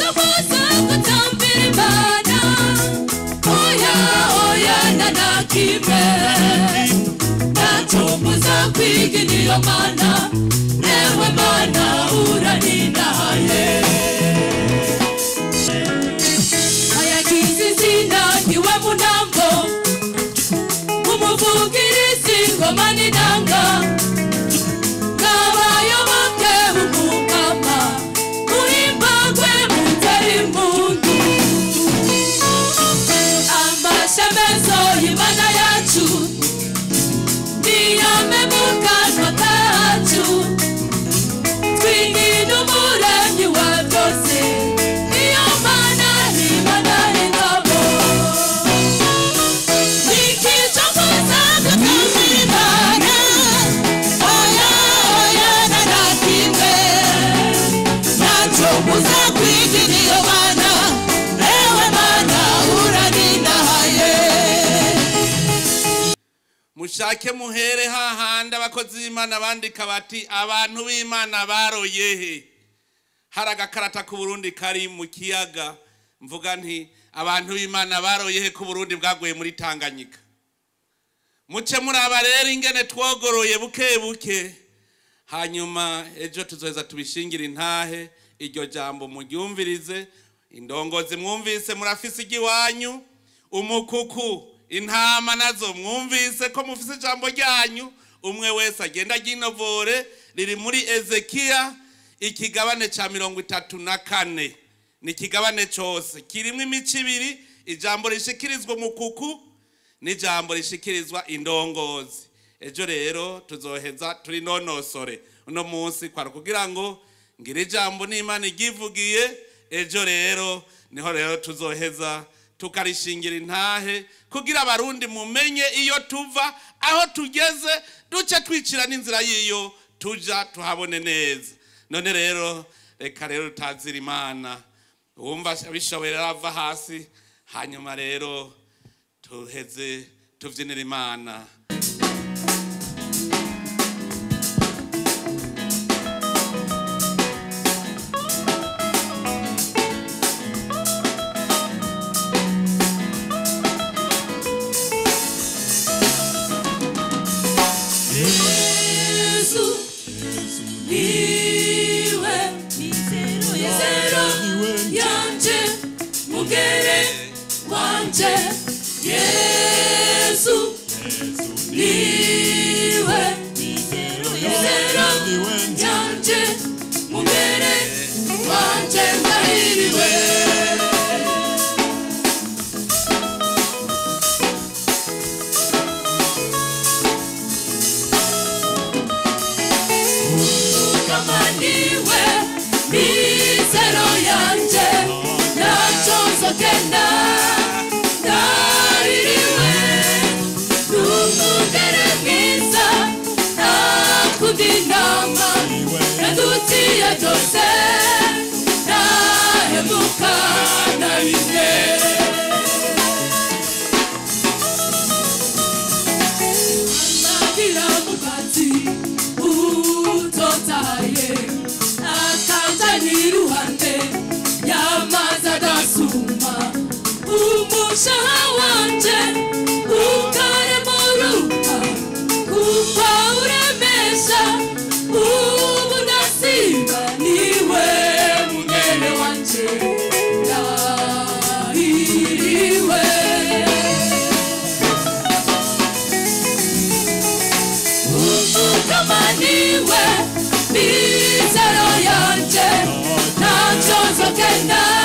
kuza gutambira Imana oya oya nanakime nacomuza kwigina iyo Mana ewe Mana uraninahaye ayagize izina niwe munambo umuvugirizi ngoma n'inanga n'abayoboke b'umukama muhimbagwe mutari impundu amashemezo y'Imana yacu niyame mu kanwa kacu twinginga umuremyi wa byose iyo Mana n'Imana y'ingabo nikica kuza gutambira Imana oya oya nanakimwe nacomuza kwigina iyo Mana ewe Mana uraninahaye mushake muhere hahandi abakozi b'Imana bandika bati abantu b'Imana baroyehe hari agakarata ku Burundi kari mu kiyaga mvuga nti abantu b'Imana baroyehe ku Burundi bwaguye muri Tanganyika muce muraba rero ingene twogoroye buke buke hanyuma ejo tuzoheza tubishingira intahe iryo jambo muryumvirize indongozi mwumvise murafise igiwanyu umukuku intama nazo mwumvise ko mufise ijambo ryanyu umwe wese agenda ginovore riri muri Ezekiya ikigabane ca 34 ni kigabane cyose kirimo imico ibiri ijambo rishikirizwa umukuku n'ijambo rishikirizwa indongozi ejo rero tuzoheza turi nonosore uno munsi kwara kugira ngo ngire ijambo n'Imana igivugiye ejo rero niho rero tuzoheza tukarishingira intahe kugira abarundi mumenye iyo tuva aho tugeze duce twicira n'inzira yiyo tuja tuhabone neza none rero reka rero utazira Imana wumva bishoboye rava hasi hanyuma rero tuheze tuvyinira Imana Yesu niwe mizero yanje mbere wanje ndahiriwe kama niwe mizero yanje nachozokenda Kudinama nadutia jose nahemuka nabine Magira mugati utotaye akanjaniruhande yamaza dasuma umushaha wanje ukaremuruka kupa uremesha ubu nasiba niwe mugene wanje ndahiriwe kama niwe mizero yanje nachozokenda